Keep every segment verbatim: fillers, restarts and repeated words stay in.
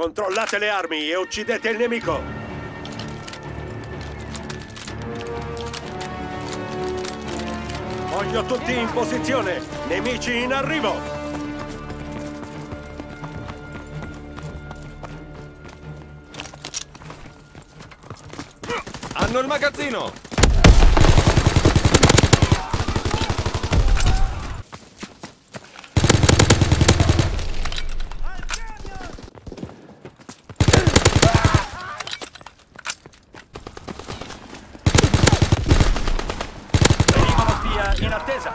Controllate le armi e uccidete il nemico! Voglio tutti in posizione! Nemici in arrivo! Hanno il magazzino! In attesa!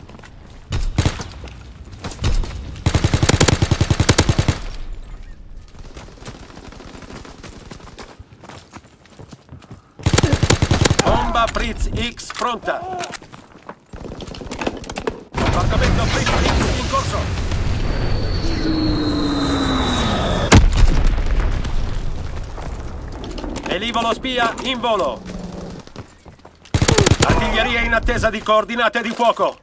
Bomba Fritz X pronta! Combattimento Fritz X in corso! Velivolo spia in volo! Artiglieria in attesa di coordinate di fuoco!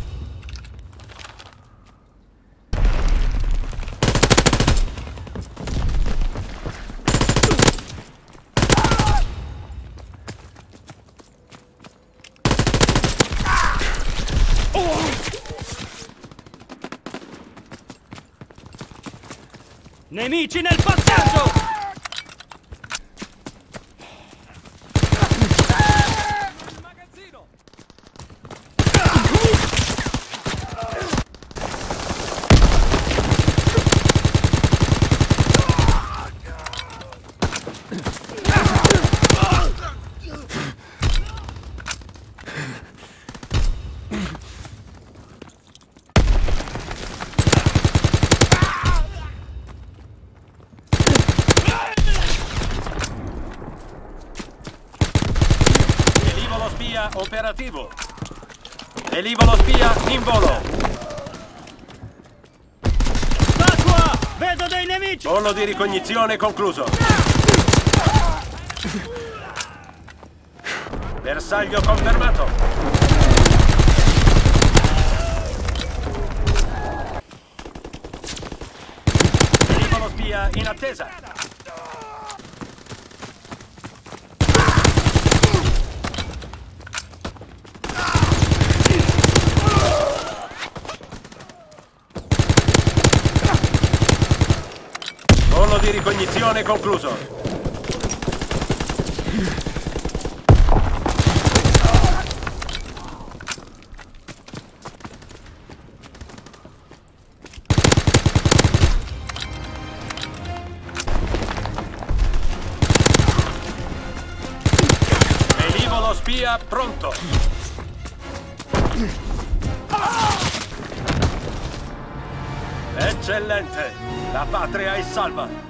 Nemici nel passaggio! Operativo. Velivolo spia in volo. Acqua! Vedo dei nemici! Volo di ricognizione concluso. Bersaglio confermato. Velivolo spia in attesa. Volo di ricognizione concluso. Velivolo spia pronto. Eccellente! La patria è salva!